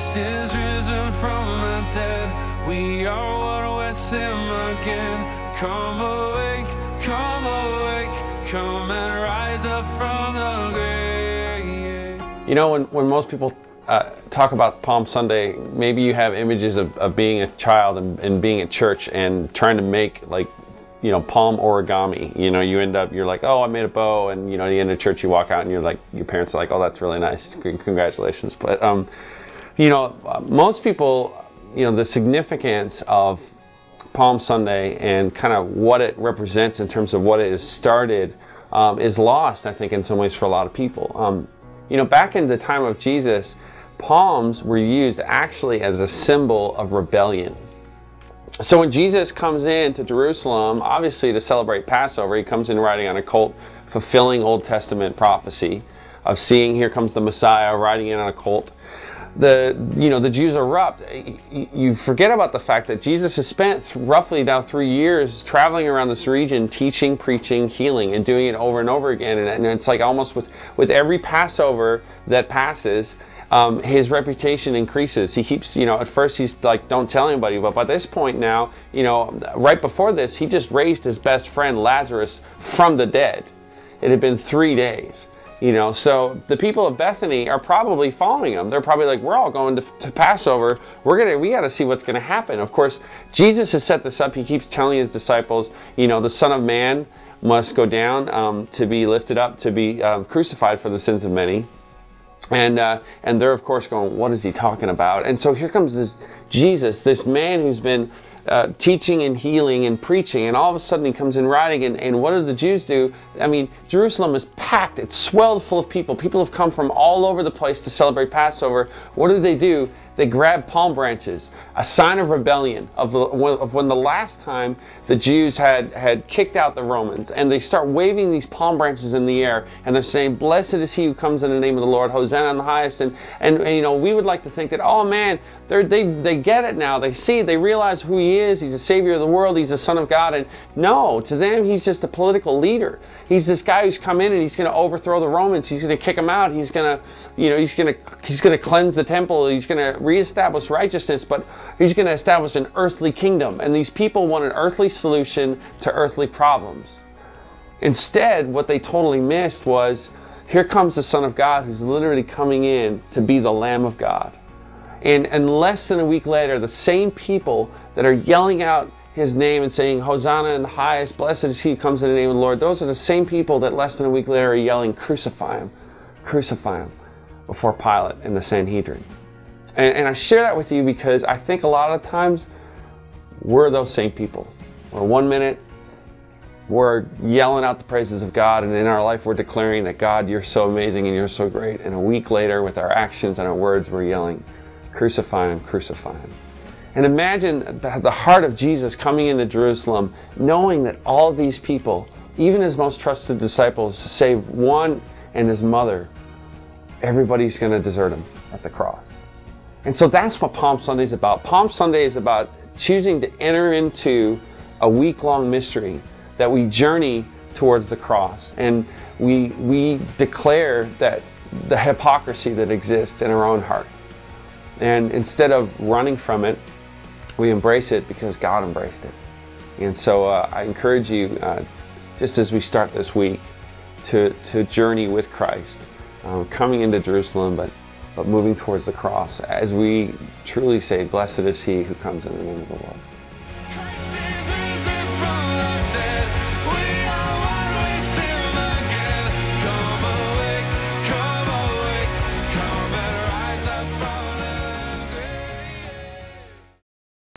Christ is risen from the dead. We are one with him again. Come awake, come awake, come and rise up from the grave. You know, when most people talk about Palm Sunday, maybe you have images of being a child and being at church and trying to make, like, you know, palm origami. You know, you end up, you're like, oh, I made a bow, and you know, at the end of church you walk out and you're like, your parents are like, oh, that's really nice, congratulations. But you know, most people, you know, the significance of Palm Sunday and kind of what it represents in terms of what it has started is lost, I think, in some ways for a lot of people. You know, back in the time of Jesus, palms were used actually as a symbol of rebellion. So when Jesus comes into Jerusalem, obviously to celebrate Passover, he comes in riding on a colt, fulfilling Old Testament prophecy of seeing, here comes the Messiah riding in on a colt. The Jews erupt. You forget about the fact that Jesus has spent roughly now 3 years traveling around this region, teaching, preaching, healing, and doing it over and over again. And it's like almost with every Passover that passes, his reputation increases. He keeps, you know, at first he's like, don't tell anybody, but by this point now, you know, right before this, he just raised his best friend Lazarus from the dead. It had been 3 days. You know, so the people of Bethany are probably following him. They're probably like, we're all going to Passover. We got to see what's going to happen. Of course, Jesus has set this up. He keeps telling his disciples, you know, the Son of Man must go down to be lifted up, to be crucified for the sins of many. And they're of course going, what is he talking about? And so here comes this Jesus, this man who's been teaching and healing and preaching, and all of a sudden he comes in riding, and what do the Jews do? I mean, Jerusalem is packed, it's swelled full of people. People have come from all over the place to celebrate Passover. What do? They grab palm branches, a sign of rebellion of when the last time the Jews had kicked out the Romans, and they start waving these palm branches in the air, and they're saying, blessed is he who comes in the name of the Lord, Hosanna in the highest. And you know, we would like to think that, oh man, they get it now, they realize who he is. He's a savior of the world, he's the Son of God. And no, to them he's just a political leader. He's this guy who's come in and he's going to overthrow the Romans. He's going to kick them out. He's going to, you know, he's going to cleanse the temple. He's going to reestablish righteousness, but he's going to establish an earthly kingdom. And these people want an earthly solution to earthly problems. Instead, what they totally missed was, here comes the Son of God who's literally coming in to be the Lamb of God. And less than a week later, the same people that are yelling out his name and saying, Hosanna in the highest, blessed is he who comes in the name of the Lord, those are the same people that less than a week later are yelling, crucify him before Pilate in the Sanhedrin. And I share that with you because I think a lot of times we're those same people. Where 1 minute we're yelling out the praises of God, and in our life we're declaring that, God, you're so amazing and you're so great. And a week later, with our actions and our words, we're yelling, crucify him, crucify him. And imagine the heart of Jesus coming into Jerusalem, knowing that all of these people, even his most trusted disciples, save one and his mother, everybody's going to desert him at the cross. And so that's what Palm Sunday is about. Palm Sunday is about choosing to enter into a week-long mystery that we journey towards the cross. And we declare that the hypocrisy that exists in our own heart. And instead of running from it, we embrace it because God embraced it. And so I encourage you, just as we start this week, to journey with Christ, coming into Jerusalem, but moving towards the cross, as we truly say, blessed is he who comes in the name of the Lord.